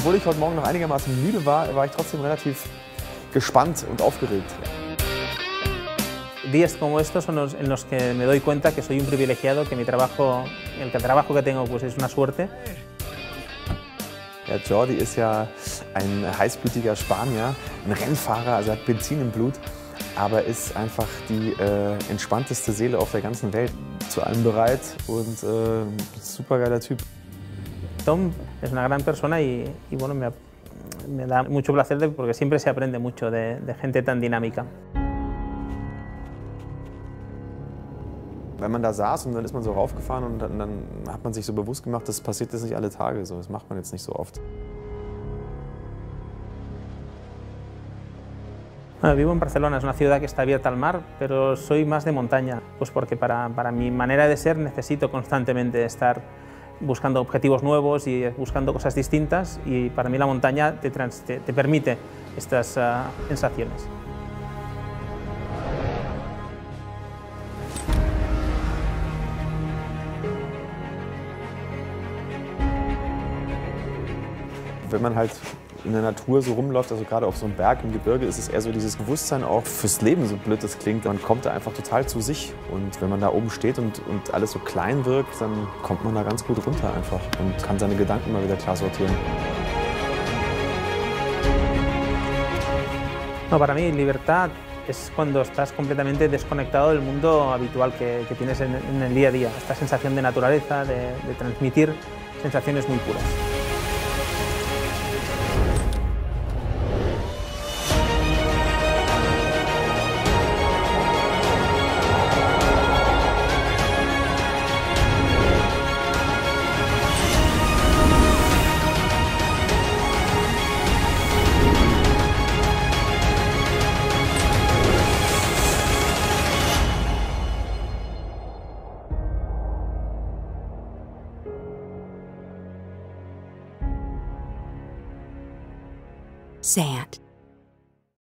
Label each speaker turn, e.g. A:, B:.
A: Obwohl ich heute Morgen noch einigermaßen müde war, war ich trotzdem relativ gespannt und aufgeregt.
B: Días como estos son en los que me doy cuenta que soy un privilegiado, que el trabajo que tengo pues es una suerte.
A: Ja, Jordi ist ja ein heißblütiger Spanier, ein Rennfahrer, also hat Benzin im Blut, aber ist einfach die entspannteste Seele auf der ganzen Welt. Zu allem bereit und supergeiler Typ.
B: Tom es una gran persona y bueno, me da mucho placer porque siempre se aprende mucho de gente tan dinámica.
A: Wenn man da saß und dann ist man so raufgefahren und dann hat man sich so bewusst gemacht, das passiert jetzt nicht alle Tage so, das macht man jetzt nicht so oft.
B: Bueno, vivo en Barcelona, es una ciudad que está abierta al mar, pero soy más de montaña, pues porque para mi manera de ser necesito constantemente estar buscando objetivos nuevos y buscando cosas distintas, y para mí la montaña te permite estas sensaciones.
A: Wenn man halt in der Natur so rumläuft, also gerade auf so einem Berg im Gebirge, ist es eher so dieses Bewusstsein auch fürs Leben, so blöd das klingt. Man kommt da einfach total zu sich. Und wenn man da oben steht und alles so klein wirkt, dann kommt man da ganz gut runter einfach und kann seine Gedanken mal wieder klar sortieren.
B: No, para mí, libertad es cuando estás completamente desconectado del mundo habitual que tienes en el día a día. Esta sensación de naturaleza, de transmitir sensaciones muy puras.
C: Sand.